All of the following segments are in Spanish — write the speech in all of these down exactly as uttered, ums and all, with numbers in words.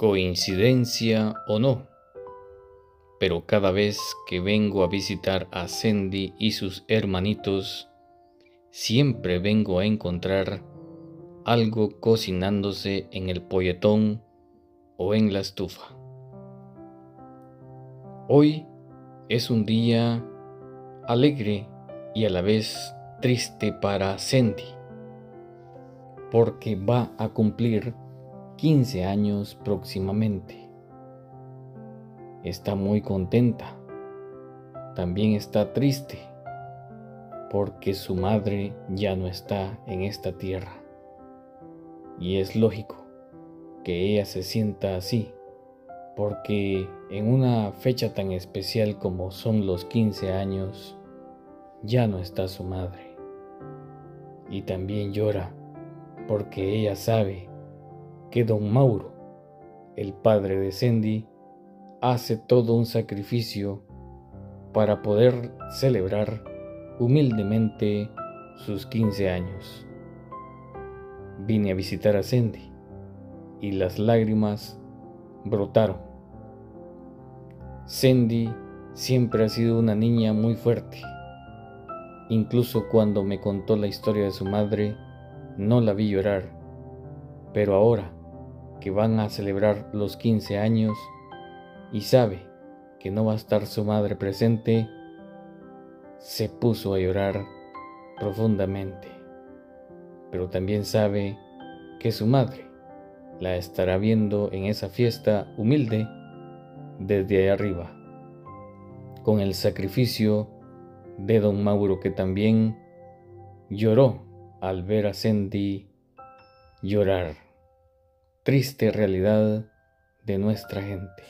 Coincidencia o no, pero cada vez que vengo a visitar a Sandy y sus hermanitos, siempre vengo a encontrar algo cocinándose en el polletón o en la estufa. Hoy es un día alegre y a la vez triste para Sandy, porque va a cumplir quince años próximamente. Está muy contenta. También está triste porque su madre ya no está en esta tierra. Y es lógico que ella se sienta así, porque en una fecha tan especial como son los quince años, ya no está su madre. Y también llora porque ella sabe que don Mauro, el padre de Sandy, hace todo un sacrificio para poder celebrar humildemente sus quince años. Vine a visitar a Sandy y las lágrimas brotaron. Sandy siempre ha sido una niña muy fuerte. Incluso cuando me contó la historia de su madre, no la vi llorar. Pero ahora que van a celebrar los quince años y sabe que no va a estar su madre presente, se puso a llorar profundamente. Pero también sabe que su madre la estará viendo en esa fiesta humilde desde arriba, con el sacrificio de don Mauro, que también lloró al ver a Sandy llorar. Triste realidad de nuestra gente.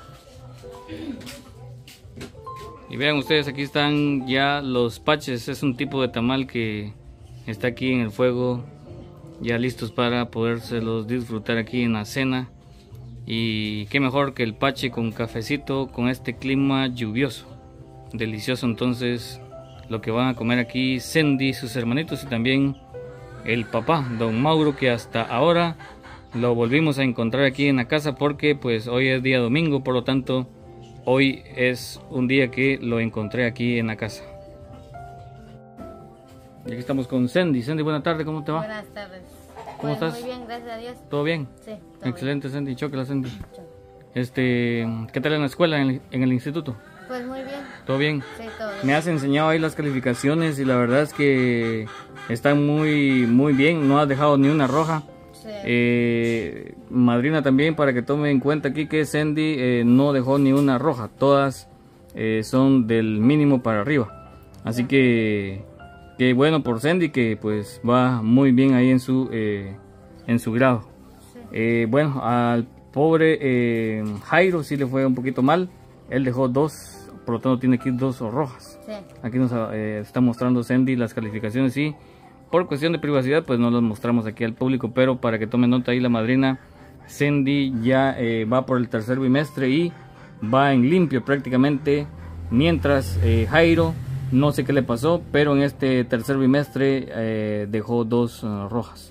Y vean ustedes, aquí están ya los paches. Es un tipo de tamal que está aquí en el fuego, ya listos para podérselos disfrutar aquí en la cena. Y qué mejor que el pache con cafecito, con este clima lluvioso, delicioso. Entonces lo que van a comer aquí Sandy, sus hermanitos, y también el papá, don Mauro, que hasta ahora lo volvimos a encontrar aquí en la casa porque pues hoy es día domingo, por lo tanto hoy es un día que lo encontré aquí en la casa. Y aquí estamos con Sandy. Sandy, buenas tardes, ¿cómo te va? Buenas tardes. ¿Cómo Pues estás? muy bien, gracias a Dios. ¿Todo bien? Sí, todo Excelente, bien. Sandy. Chócala, Sandy. Este, ¿qué tal en la escuela, en el, en el instituto? Pues muy bien. ¿Todo bien? Sí, todo bien. Me has enseñado ahí las calificaciones y la verdad es que están muy, muy bien. No has dejado ni una roja. Sí. Eh, madrina, también para que tome en cuenta aquí que Sandy eh, no dejó ni una roja. Todas eh, son del mínimo para arriba. Así sí. que, que bueno por Sandy, que pues va muy bien ahí en su, eh, en su grado. Sí. Eh, bueno, al pobre eh, Jairo sí le fue un poquito mal. Él dejó dos, por lo tanto tiene aquí dos rojas. Sí. Aquí nos eh, está mostrando Sandy las calificaciones y por cuestión de privacidad pues no los mostramos aquí al público, pero para que tomen nota ahí la madrina, Sandy ya eh, va por el tercer bimestre y va en limpio prácticamente, mientras eh, Jairo no sé qué le pasó, pero en este tercer bimestre eh, dejó dos uh, rojas.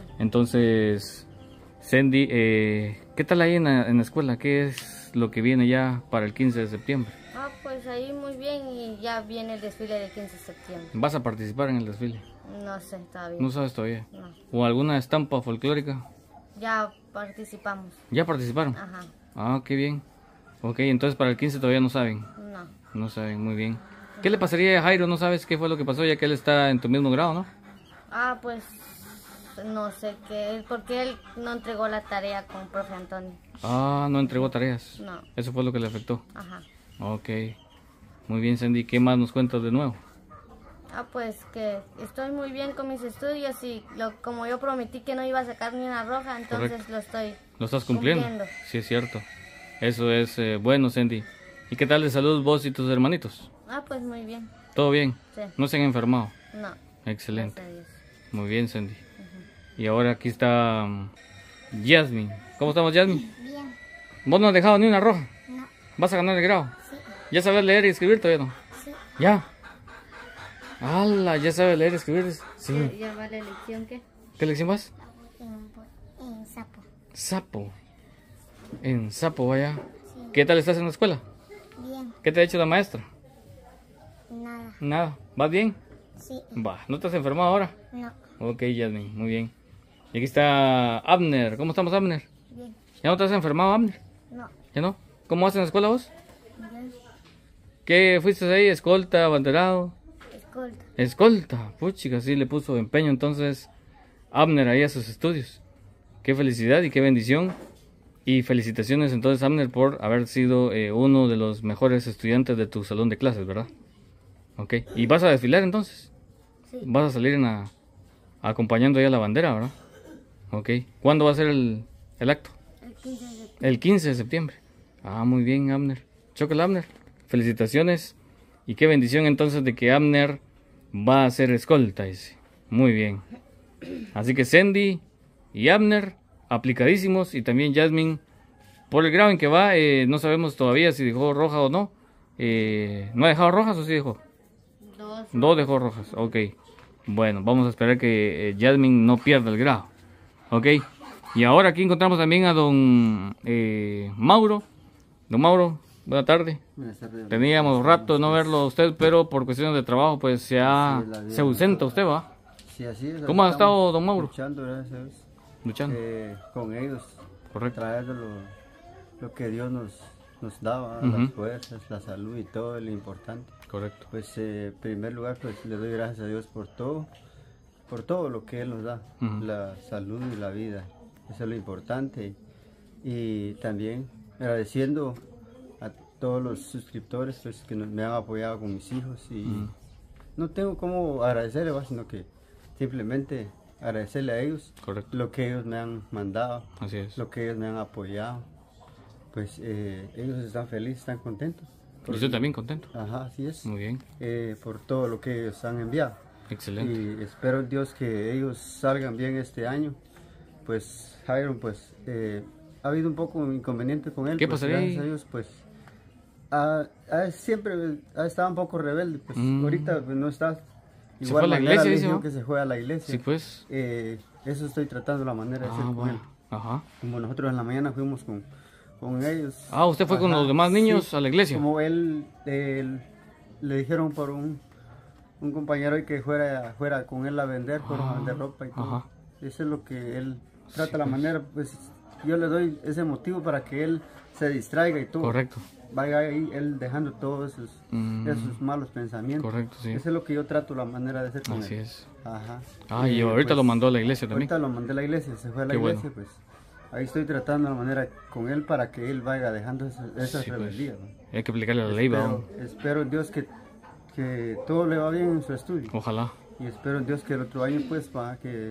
Entonces Sandy, eh, ¿qué tal ahí en la, en la escuela? ¿Qué es lo que viene ya para el quince de septiembre? Ah, pues ahí muy bien, y ya viene el desfile del quince de septiembre. ¿Vas a participar en el desfile? No sé todavía. ¿No sabes todavía? No. ¿O alguna estampa folclórica? Ya participamos. ¿Ya participaron? Ajá. Ah, qué bien. Ok, entonces para el quince todavía no saben. No. No saben, muy bien. ¿Qué le pasaría a Jairo? ¿No sabes qué fue lo que pasó, ya que él está en tu mismo grado, no? Ah, pues no sé qué, porque él no entregó la tarea con el profe Antonio. Ah, no entregó tareas. No. Eso fue lo que le afectó. Ajá. Ok. Muy bien, Sandy. ¿Qué más nos cuentas de nuevo? Ah, pues que estoy muy bien con mis estudios y lo, como yo prometí que no iba a sacar ni una roja, entonces Correcto. lo estoy ¿Lo estás cumpliendo? cumpliendo. Sí, es cierto. Eso es eh, bueno, Sandy. ¿Y qué tal de salud vos y tus hermanitos? Ah, pues muy bien. ¿Todo bien? Sí. ¿No se han enfermado? No. Excelente. Gracias a Dios. Muy bien, Sandy. Uh-huh. Y ahora aquí está um, Yasmin. ¿Cómo estamos, Yasmin? Bien. ¿Vos no has dejado ni una roja? No. ¿Vas a ganar el grado? Sí. ¿Ya sabes leer y escribir todavía no? Sí. ¿Ya? ¡Hala! ¿Ya sabes leer y escribir? Sí. ¿Ya, ya va la elección qué? ¿Qué lección vas? En, en sapo. Sapo. En Sapo, vaya. Sí. ¿Qué tal estás en la escuela? Bien. ¿Qué te ha dicho la maestra? Nada. Nada. ¿Vas bien? Sí. Va. ¿No te has enfermado ahora? No. Ok, Yasmin, muy bien. Y aquí está Abner. ¿Cómo estamos, Abner? Bien. ¿Ya no te has enfermado, Abner? No. ¿Ya no? ¿Cómo vas en la escuela vos? Bien. ¿Qué fuiste ahí? ¿Escolta, abanderado? Escolta. Escolta. Puchica, sí le puso empeño entonces Abner ahí a sus estudios. Qué felicidad y qué bendición. Y felicitaciones entonces, Abner, por haber sido eh, uno de los mejores estudiantes de tu salón de clases, ¿verdad? Ok. ¿Y vas a desfilar entonces? Sí. Vas a salir en la, acompañando ahí a la bandera, ¿verdad? Ok. ¿Cuándo va a ser el, el acto? El quince de septiembre. El quince de septiembre. Ah, muy bien, Abner. Chocolate, Abner. Felicitaciones. Y qué bendición entonces de que Abner va a ser escolta, dice. Muy bien. Así que Sandy y Abner, aplicadísimos. Y también Yasmin, por el grado en que va, eh, no sabemos todavía si dejó roja o no. Eh, ¿No ha dejado rojas o sí dejó? Dos. Dos dejó rojas, ok. Bueno, vamos a esperar que eh, Yasmin no pierda el grado. Ok. Y ahora aquí encontramos también a don eh, Mauro. Don Mauro, buena tarde. Buenas tardes. Teníamos rato de no verlo a usted, pero por cuestiones de trabajo pues se, ha, Sí, la vida. se ausenta usted, ¿va? Sí, así es. ¿Cómo ha estamos estado, don Mauro? Luchando, gracias a Dios. Luchando. Eh, con ellos, Correcto. trayendo lo, lo que Dios nos, nos daba, Ujú. las fuerzas, la salud y todo lo importante. Correcto. Pues eh, en primer lugar pues le doy gracias a Dios por todo, por todo lo que Él nos da, Ujú. la salud y la vida. Eso es lo importante. Y también agradeciendo a todos los suscriptores pues, que nos- me han apoyado con mis hijos. Y Ujú. no tengo cómo agradecerle, ¿va? Sino que simplemente agradecerle a ellos Correcto. lo que ellos me han mandado, Así es. lo que ellos me han apoyado. Pues eh, ellos están felices, están contentos. Y usted también contento. Ajá, así es. Muy bien. Eh, por todo lo que ellos han enviado. Excelente. Y espero en Dios que ellos salgan bien este año. Pues Jairo, pues eh, ha habido un poco de inconveniente con él. ¿Qué pues, pasaría ahí? gracias a Dios, pues ha, ha- siempre ha estado un poco rebelde. Pues Mm. ahorita pues, no está. ¿Se fue a la manera iglesia, le dice, dijo no? que se fue a la iglesia. Sí, pues. Eh, eso estoy tratando la manera de hacer Ah, con bueno. él. Ajá. Como nosotros en la mañana fuimos con, con ellos. Ah, ¿usted fue con los demás niños a la iglesia? Como él, él- le dijeron por un, un compañero que fuera, fuera con él a vender, fueron a vender ropa y todo. Ajá. Eso es lo que él trata Sí, la pues. manera, pues yo le doy ese motivo para que él se distraiga y todo. Correcto. Vaya ahí él dejando todos esos, Mm. esos malos pensamientos. Correcto, sí. Eso es lo que yo trato la manera de hacer con Así él. es. Ajá. Ah, y Eh, ahorita pues, lo mandó a la iglesia también. Ahorita lo mandé a la iglesia, se fue a la Qué iglesia, bueno. pues ahí estoy tratando la manera con él para que él vaya dejando esa, esa Sí, pues. rebeldía. ¿no? Hay que aplicarle la ley, espero, ¿va? espero en Dios que, que todo le va bien en su estudio. Ojalá. Y espero en Dios que el otro año, pues, va que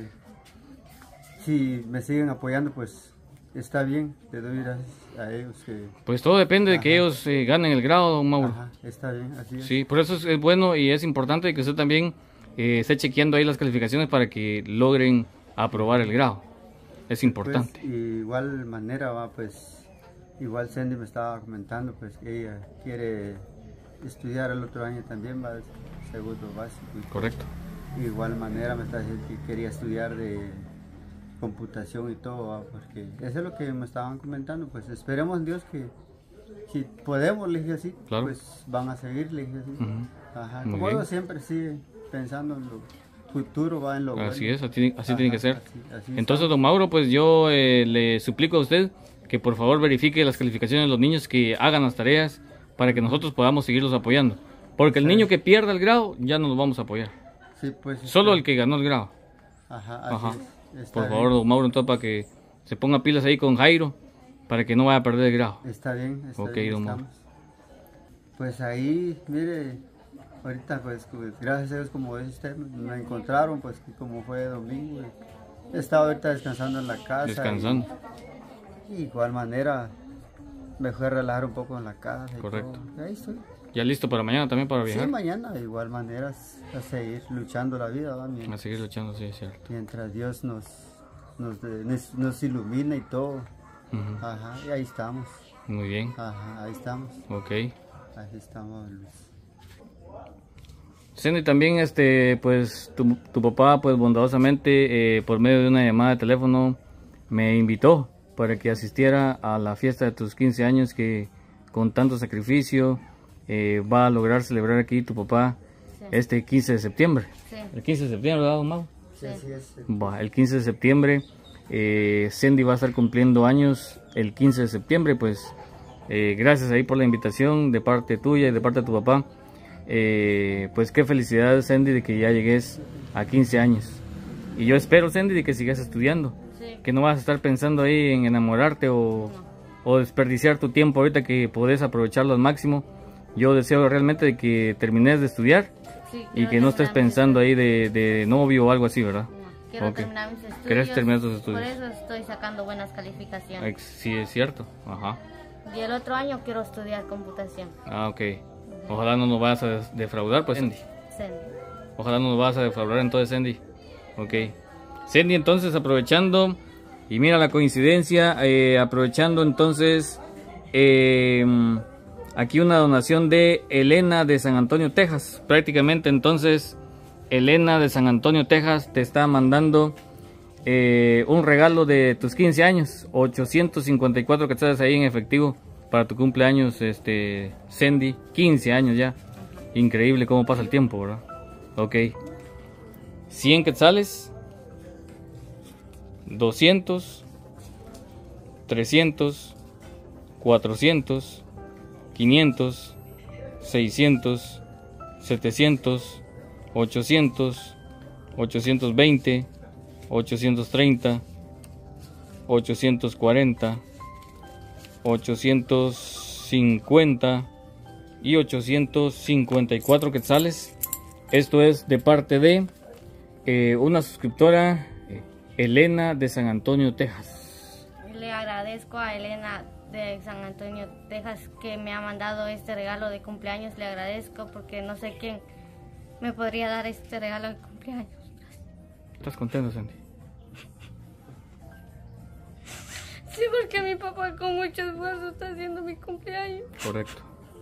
si me siguen apoyando, pues está bien. Le doy gracias a ellos. Que, Pues todo depende de que Ajá. ellos eh, ganen el grado, don Mauro. ajá, está bien, así es. Sí, por eso es, es bueno y es importante que usted también eh, esté chequeando ahí las calificaciones para que logren aprobar el grado. Es importante. Pues, igual manera va, pues, igual Sandy me estaba comentando, pues, que ella quiere estudiar el otro año también, va, segundo básico. y Correcto. De igual manera me está diciendo que quería estudiar de computación y todo, ¿va? Porque eso es lo que me estaban comentando, pues esperemos en Dios que si podemos, le dije así, Claro. pues van a seguir, le dije así. Ujú. Ajá. Muy Como bien. yo siempre sigue pensando en lo futuro, va en lo Así bueno. es, así, así Ajá, tiene que ser. así- así Entonces, está. don Mauro, pues yo eh, le suplico a usted que por favor verifique las calificaciones de los niños que hagan las tareas para que nosotros podamos seguirlos apoyando. Porque el Sí. niño que pierda el grado ya no lo vamos a apoyar. Sí, pues, Solo está- el que ganó el grado. Ajá, así Ajá. es, está Por bien. favor, don Mauro, entonces para que se ponga pilas ahí con Jairo para que no vaya a perder el grado. Está bien, está Ok, bien, don Mauro. estamos. Pues ahí, mire, ahorita pues pues, gracias a Dios como dice usted, me encontraron pues que como fue domingo. y He estado ahorita descansando en la casa. Descansando. Y, y igual manera me fui a relajar un poco en la casa. y Correcto. todo. Y ahí estoy. Ya listo para mañana también para Sí, viajar. mañana de igual manera a seguir luchando la vida, ¿va? A Mientras, seguir luchando, sí, es cierto. mientras Dios nos, nos, de- nos, nos ilumina y todo. Ujú. Ajá, y ahí estamos. Muy bien. Ajá, ahí estamos. Ok. Ahí estamos, Luis. Cindy, también este, pues tu, tu papá pues bondadosamente eh, por medio de una llamada de teléfono me invitó para que asistiera a la fiesta de tus quince años que con tanto sacrificio eh, va a lograr celebrar aquí tu papá Sí. este quince de septiembre. Sí. El quince de septiembre, ¿verdad, don Mau? Sí, así es. Va, el quince de septiembre, eh, Sandy va a estar cumpliendo años el quince de septiembre, pues eh, gracias ahí por la invitación de parte tuya y de parte de tu papá. Eh, pues qué felicidad, Sandy, de que ya llegues a quince años. Y yo espero, Sandy, de que sigas estudiando, Sí. que no vas a estar pensando ahí en enamorarte o, o desperdiciar tu tiempo ahorita que podés aprovecharlo al máximo. Yo deseo realmente de que termines de estudiar Sí, y quiero que no estés terminar mis pensando ahí de, de novio o algo así, ¿verdad? estudios. No, quiero Ok. terminar mis estudios. ¿Querés terminar tus estudios? Por eso estoy sacando buenas calificaciones. Ex- Sí, es cierto. Ajá. Y el otro año quiero estudiar computación. Ah, ok. Ojalá no nos vas a des- defraudar, pues, Sandy. Sandy. Ojalá no nos vas a defraudar entonces, Sandy. Ok. Sandy, entonces, aprovechando, y mira la coincidencia, eh, aprovechando entonces, eh, aquí una donación de Elena de San Antonio, Texas. Prácticamente, entonces, Elena de San Antonio, Texas, te está mandando eh, un regalo de tus quince años, ochocientos cincuenta y cuatro quetzales ahí en efectivo para tu cumpleaños, este, Sandy, quince años ya. Increíble cómo pasa el tiempo, ¿verdad? Ok. cien quetzales, doscientos, trescientos, cuatrocientos, quinientos, seiscientos, setecientos, ochocientos, ochocientos veinte, ochocientos treinta, ochocientos cuarenta, ochocientos cincuenta y ochocientos cincuenta y cuatro quetzales. Esto es de parte de eh, una suscriptora, eh, Elena de San Antonio, Texas. Le agradezco a Elena de San Antonio, Texas, que me ha mandado este regalo de cumpleaños. Le agradezco porque no sé quién me podría dar este regalo de cumpleaños. ¿Estás contento, Sandy? Sí, porque mi papá con mucho esfuerzo está haciendo mi cumpleaños. Correcto.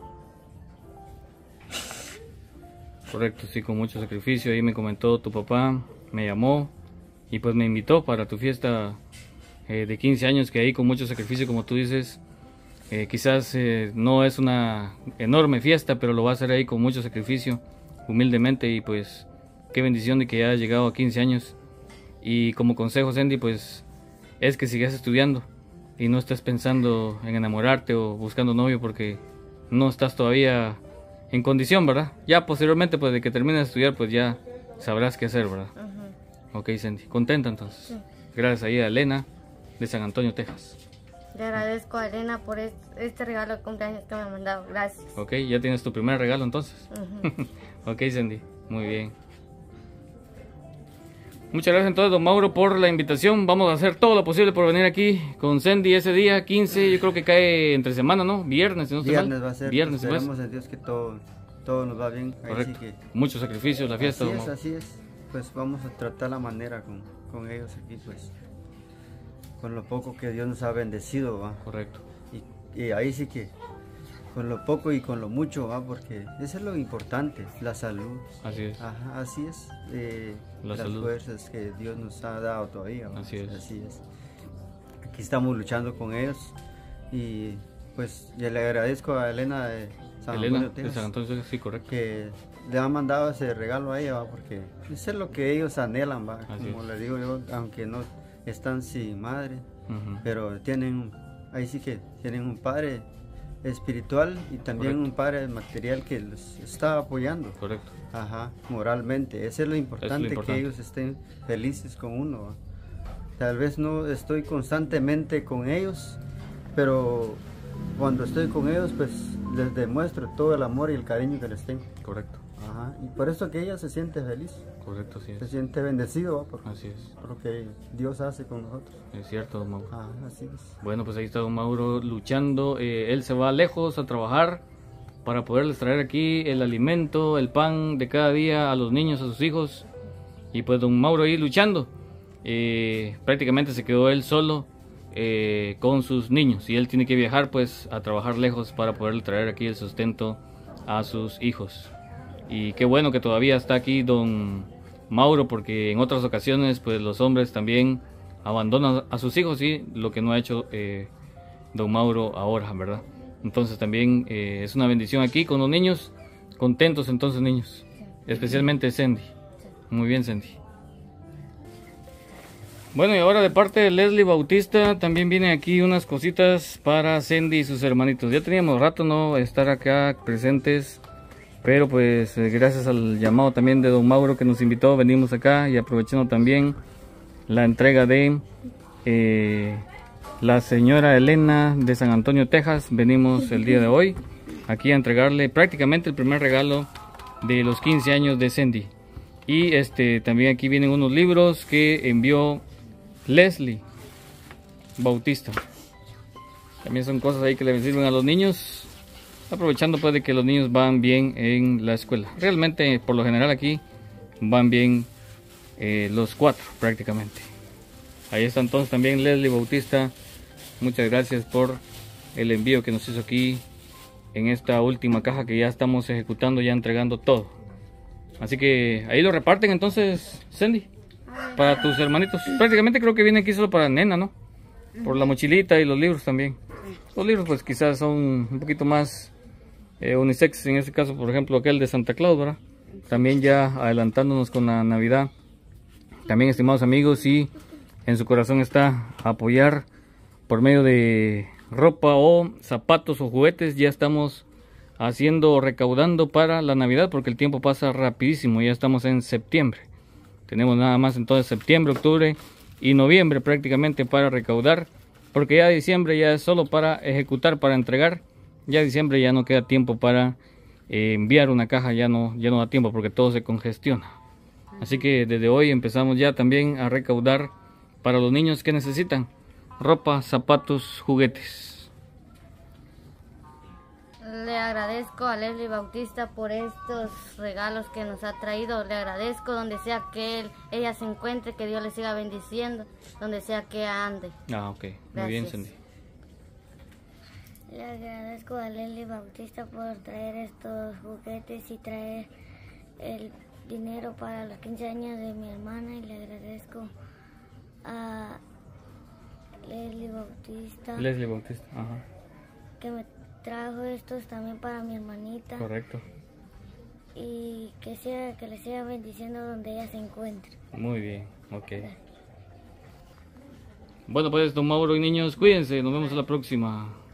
Correcto, sí, con mucho sacrificio. Ahí me comentó tu papá, me llamó y pues me invitó para tu fiesta eh, de quince años, que ahí con mucho sacrificio, como tú dices, eh, quizás eh, no es una enorme fiesta, pero lo va a hacer ahí con mucho sacrificio, humildemente, y pues qué bendición de que ya haya llegado a quince años. Y como consejo, Sandy, pues es que sigas estudiando y no estés pensando en enamorarte o buscando novio, porque no estás todavía en condición, ¿verdad? Ya posteriormente, pues de que termines de estudiar, pues ya sabrás qué hacer, ¿verdad? Ujú. Ok, Sandy, contenta entonces. Sí. Gracias ahí a Elena de San Antonio, Texas. Le agradezco a Elena por es- este regalo de cumpleaños que me ha mandado. Gracias. Ok, ya tienes tu primer regalo entonces. Ujú. Ok, Sandy, muy bien. Muchas gracias entonces, don Mauro, por la invitación. Vamos a hacer todo lo posible por venir aquí con Sandy ese día, quince, yo creo que cae entre semana, ¿no? Viernes, si no estoy mal. Viernes va a ser. Viernes, pues. Esperemos en Dios que todo, todo nos va bien. Ahí Correcto. sí que, Muchos sacrificios, la fiesta, así don es, Mauro. así es. Pues vamos a tratar la manera con, con ellos aquí, pues. Con lo poco que Dios nos ha bendecido, va. Correcto. Y, y ahí sí que, con lo poco y con lo mucho, va, porque eso es lo importante, la salud. Así es. Ajá, así es. eh, La las salud. fuerzas que Dios nos ha dado todavía. ¿va? Así es. Así es. Aquí estamos luchando con ellos y pues yo le agradezco a Elena de San Elena Antonio, de Texas, San Antonio, sí, correcto. que le han mandado ese regalo a ella, ¿va? Porque eso es lo que ellos anhelan, ¿va? Así Como es. le digo yo, aunque no están sin madre, Ujú. pero tienen, ahí sí que tienen un padre espiritual y también Correcto. un padre material que los está apoyando. Correcto. Ajá, moralmente. Eso es lo importante, importante. que ellos estén felices con uno. ¿va? Tal vez no estoy constantemente con ellos, pero cuando estoy con ellos, pues les demuestro todo el amor y el cariño que les tengo. Correcto. Ajá, y por eso que ella se siente feliz, Correcto, sí se es. siente bendecido ¿va? por, Así es. por lo que Dios hace con nosotros. Es cierto, don Mauro. Ajá, así es. Bueno, pues ahí está don Mauro luchando. Eh, él se va lejos a trabajar para poderles traer aquí el alimento, el pan de cada día a los niños, a sus hijos. Y pues don Mauro ahí luchando. Eh, prácticamente se quedó él solo eh, con sus niños. Y él tiene que viajar pues a trabajar lejos para poderle traer aquí el sustento a sus hijos. Y qué bueno que todavía está aquí don Mauro, porque en otras ocasiones pues los hombres también abandona a sus hijos y lo que no ha hecho eh, don Mauro ahora, ¿verdad? Entonces también eh, es una bendición aquí con los niños, contentos entonces niños, especialmente Sandy. Muy bien, Sandy. Bueno, y ahora de parte de Leslie Bautista también vienen aquí unas cositas para Sandy y sus hermanitos. Ya teníamos rato no estar acá presentes, pero pues eh, gracias al llamado también de don Mauro que nos invitó, venimos acá y aprovechando también la entrega de eh, la señora Elena de San Antonio, Texas. Venimos el día de hoy aquí a entregarle prácticamente el primer regalo de los quince años de Sandy. Y este también aquí vienen unos libros que envió Leslie Bautista. También son cosas ahí que le sirven a los niños, aprovechando pues de que los niños van bien en la escuela. Realmente por lo general aquí van bien eh, los cuatro prácticamente. Ahí está entonces también Leslie Bautista. Muchas gracias por el envío que nos hizo aquí en esta última caja que ya estamos ejecutando, ya entregando todo. Así que ahí lo reparten entonces, Sandy, para tus hermanitos. Prácticamente creo que viene aquí solo para nena, ¿no? Por la mochilita y los libros también. Los libros pues quizás son un poquito más eh, unisex, en este caso por ejemplo aquel de Santa Claus, ¿verdad? También ya adelantándonos con la Navidad. También, estimados amigos, y en su corazón está apoyar por medio de ropa o zapatos o juguetes. Ya estamos haciendo, recaudando para la Navidad, porque el tiempo pasa rapidísimo. Ya estamos en septiembre. Tenemos nada más entonces septiembre, octubre y noviembre prácticamente para recaudar, porque ya diciembre ya es solo para ejecutar, para entregar. Ya diciembre ya no queda tiempo para eh, enviar una caja, ya no, ya no da tiempo porque todo se congestiona. Así que desde hoy empezamos ya también a recaudar para los niños que necesitan ropa, zapatos, juguetes. Le agradezco a Leslie Bautista por estos regalos que nos ha traído. Le agradezco donde sea que él, ella se encuentre, que Dios le siga bendiciendo, donde sea que ande. Ah, ok. Muy Gracias. bien, Sandy. Le agradezco a Leslie Bautista por traer estos juguetes y traer el dinero para los quince años de mi hermana, y le agradezco a Leslie Bautista Leslie Bautista, ajá. que me trajo estos también para mi hermanita. Correcto. Y que sea que le siga bendiciendo donde ella se encuentre. Muy bien, ok. Bueno, pues don Mauro y niños, cuídense, nos vemos a la próxima.